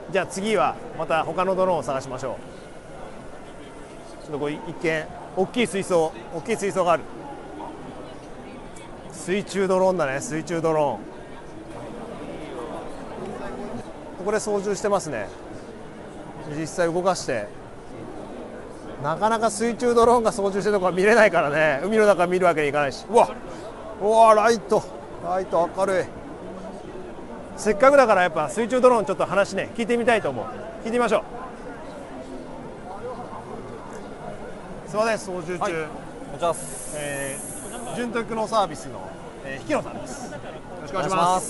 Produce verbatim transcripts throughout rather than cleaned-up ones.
じゃあ次はまた他のドローンを探しましょう。ちょっとこれ一見大きい水槽大きい水槽がある。水中ドローンだね。水中ドローンこれ操縦してますね。実際動かしてなかなか水中ドローンが操縦してるとこは見れないからね。海の中見るわけにいかないし。うわうわライトライト明るい。せっかくだからやっぱ水中ドローンちょっと話ね聞いてみたいと思う。聞いてみましょう。すいません操縦中、はい、お願いします。えー、純テクノサービスの、えー、引野さんです。よろしくお願いします。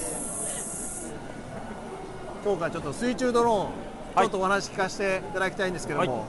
今回ちょっと水中ドローン、はい、ちょっとお話聞かせていただきたいんですけども、はい、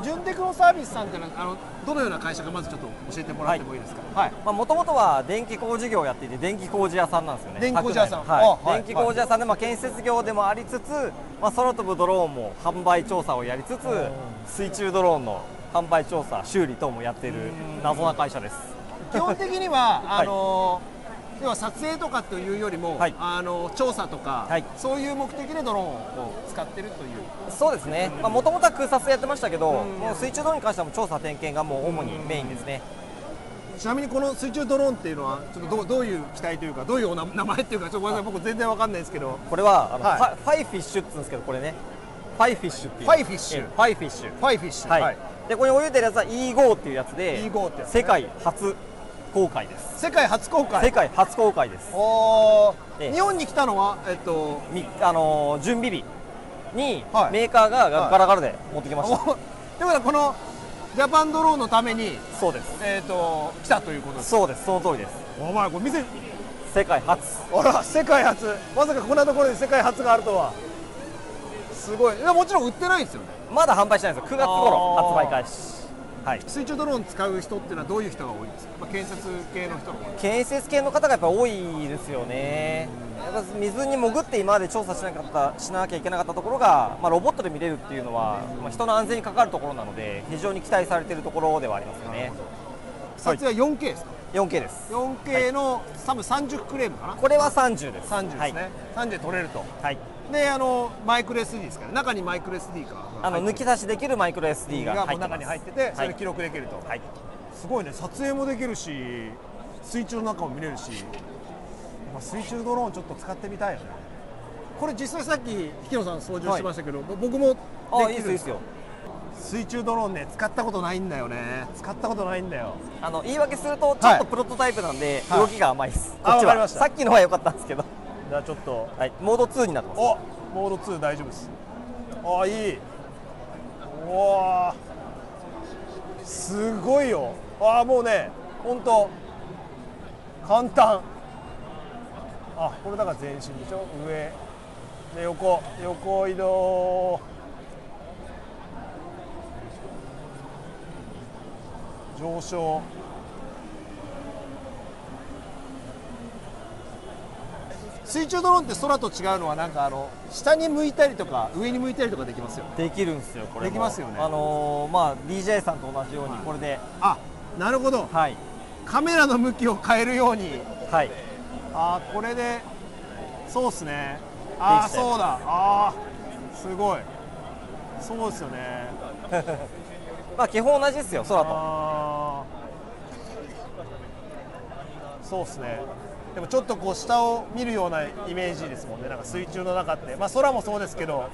純テクノサービスさんってのはあのどのような会社かまずちょっと教えてもらってもいいですか。はい、 もともとは電気工事業をやっていて電気工事屋さんなんですよね。 電気工事屋さん、 はい、電気工事屋さんで、まあ、建設業でもありつつ、まあ、空飛ぶドローンも販売調査をやりつつ水中ドローンの販売調査修理等もやっている謎な会社です。 基本的にはあのー要は撮影とかというよりも、はい、あの調査とか、はい、そういう目的でドローンを使ってるという。 そうですね。もともとは空撮やってましたけど、もう水中ドローンに関してはもう調査点検がもう主にメインですね。 ちなみにこの水中ドローンっていうのはちょっと ど, どういう機体というかどういう名前っていうかちょっとごめんなさい僕全然わかんないですけど。 これはあの、はい、ファイフィッシュって言うんですけどこれねファイフィッシュっていう。 ファイフィッシュ。 ファイフィッシュ。 ファイフィッシュ。 はい。はい、でここに泳いでるやつは イーゴー っていうやつで、 イーゴー ってやつ、ね、 世界初公開です。 世界初公開。 世界初公開です。 おー。日本に来たのはえっとみあのー、準備日にメーカーがガラガラで持ってきました。 はいはい、ということはこのジャパンドローンのためにそうです。 えっと来たということです。 そうです。その通りです。 お前これ見せ。 世界初。 あら世界初。まさかこんなところで世界初があるとは。すごい。いやもちろん売ってないんですよね。 まだ販売してないんですよ。くがつ頃発売開始。はい、 水中ドローン使う人っていうのはどういう人が多いんですか。まあ、建設系の人が多い。 建設系の方がやっぱ多いですよね。やっぱ水に潜って今まで調査しなかったしなきゃいけなかったところが、まあ、ロボットで見れるっていうのは、まあ、人の安全に関わるところなので非常に期待されているところではありますよね。 撮影は よんケー ですか。 よんケー です。 よんケー の、はい、多分さんじゅうフレームかな。 これはさんじゅうです。 さんじゅうですね。はい、さんじゅうで撮れると。 はい。 であのマイクロ エスディー ですから、中にマイクロ エスディー かあの抜き差しできるマイクロ エスディー が入ってます。 中に入っててそれ記録できると。はい。すごいね。撮影もできるし水中の中も見れるし、まあ、水中ドローンちょっと使ってみたいよね。これ実際さっき引野さん操縦してましたけど、はい、僕もできる。 あ、いいですいいですよ。 水中ドローンね使ったことないんだよね。使ったことないんだよ。 あの言い訳するとちょっとプロトタイプなんで、はい、動きが甘いです。 はい、こっちはさっきのは良かったんですけど。 じゃあちょっと、 はい、モードツーになってます。 おモードツー大丈夫です。あいい。うわすごいよ。あもうね本当簡単。あこれだから前進でしょ。上で横横移動。上昇。水中ドローンって空と違うのはなんかあの下に向いたりとか上に向いたりとかできますよ。 できるんですよ。これできますよね。 あのー、まあ ディージェー さんと同じようにこれで、 はい、あなるほど、 はい、 カメラの向きを変えるように、 はい、 あこれでそうっすね。あそうだ。あすごい。そうですよね。 まあ基本同じですよ空と。 あそうっすね。でもちょっとこう下を見るようなイメージですもんね。なんか水中の中って、まあ空もそうですけど、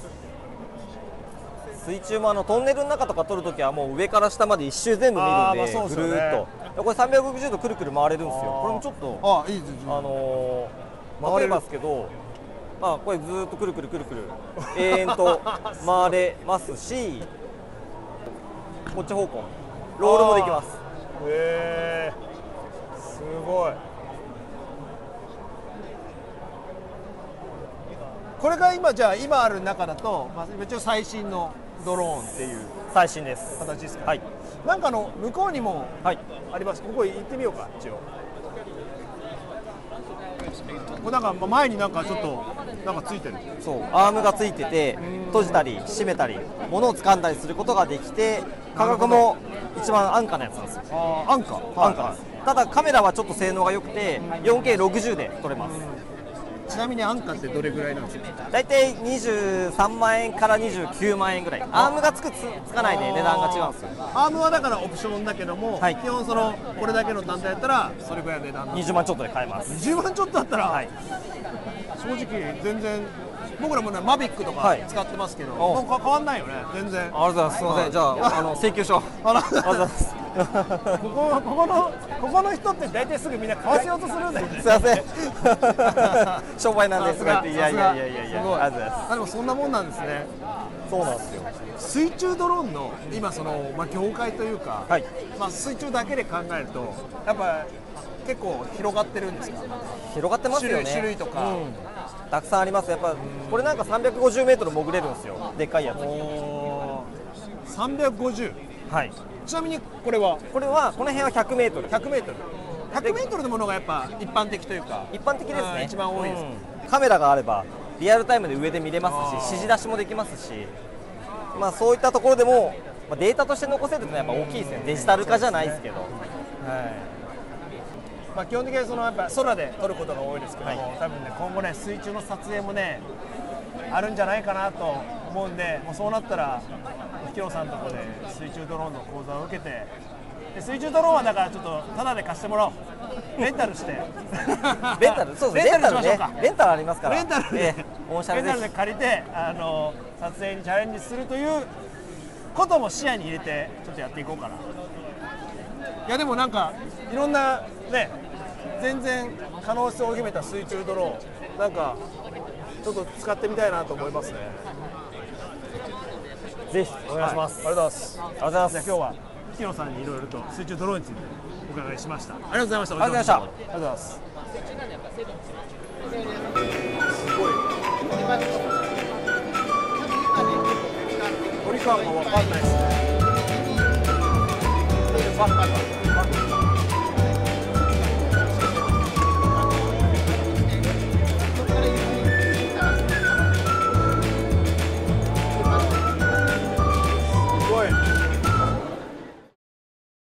水中もあのトンネルの中とか撮るときはもう上から下まで一周全部見るんで、ぐるーっとこれさんびゃくろくじゅうどくるくる回れるんですよ。これもちょっとあいいですあのー、回れますけど、まあこれずーっとくるくるくるくる永遠と回れますし、こっち方向ロールもできます。 へえすごい。これが今じゃあ今ある中だと、まあ、一応最新のドローンっていう最新です形ですかね。 はい。 なんかあの向こうにもあります。ここ行ってみようか一応。これなんか前になんかちょっとなんかついてる。 そうアームがついてて閉じたり閉めたり物を掴んだりすることができて、価格も一番安価なやつなんですよ。 あ安価安価です。ただカメラはちょっと性能が良くて よんケーろくじゅう で撮れます。 ちなみに安価ってどれぐらいなんですか？ 大体にじゅうさんまんえんからにじゅうきゅうまんえんぐらい、アームがつくつつかないで値段が違うんですよ。 アームはだからオプションだけども、 はい、 基本そのこれだけの単体やったらそれぐらいの値段にじゅうまんちょっとで買えます。 にじゅうまんちょっとだったら、はい、正直全然僕らもねマビックとか使ってますけど、はい、もう変わんないよね全然。ありがとうございます。すみません、じゃああの請求書。ありがとうございます。 ここここのここの人って大体すぐみんな買わせようとするんだよね。 すみません。商売なんですがっていやいやいやいやいや。 すごい。あでもそんなもんなんですね。 そうなんですよ。 水中ドローンの今そのまあ業界というか、はい、まあ水中だけで考えるとやっぱ結構広がってるんですか？ 広がってますよね。 種類とか、うん、 たくさんあります。やっぱこれなんかさんびゃくごじゅうメートル潜れるんですよ。でっかいやつ。 さんびゃくごじゅう。 はい。 ちなみにこれはこれはこの辺はひゃくメートル。 ひゃくメートル。ひゃくメートルのものがやっぱ一般的というか。 一般的ですね。 一番多いです、 うん。カメラがあればリアルタイムで上で見れますし、指示出しもできますし、まあそういったところでも、まあ、データとして残せるというのはやっぱ大きいですね。デジタル化じゃないですけど。はい。 まあ基本的にそのやっぱ空で撮ることが多いですけども、はい、多分ね今後ね水中の撮影もねあるんじゃないかなと思うんで、もうそうなったらヒロさんのところで水中ドローンの講座を受けて、で水中ドローンはだからちょっとタダで貸してもらおう。レンタルして。 レンタルそうですね。レンタルね。レンタルありますから。 レンタルで、 えー、 レンタルで借りてあの撮影にチャレンジするということも視野に入れてちょっとやっていこうかな。いやでもなんかいろんなね全然可能性を秘めた水中ドローンなんかちょっと使ってみたいなと思いますね。 ぜひお願いします。 はい、ありがとうございます。 ありがとうございます。 じゃあ今日はヒロさんにいろいろと水中ドローンについてお伺いしました。ありがとうございました。 ありがとうございました。ありがとうございます。すごい。距離感が分かんないですね。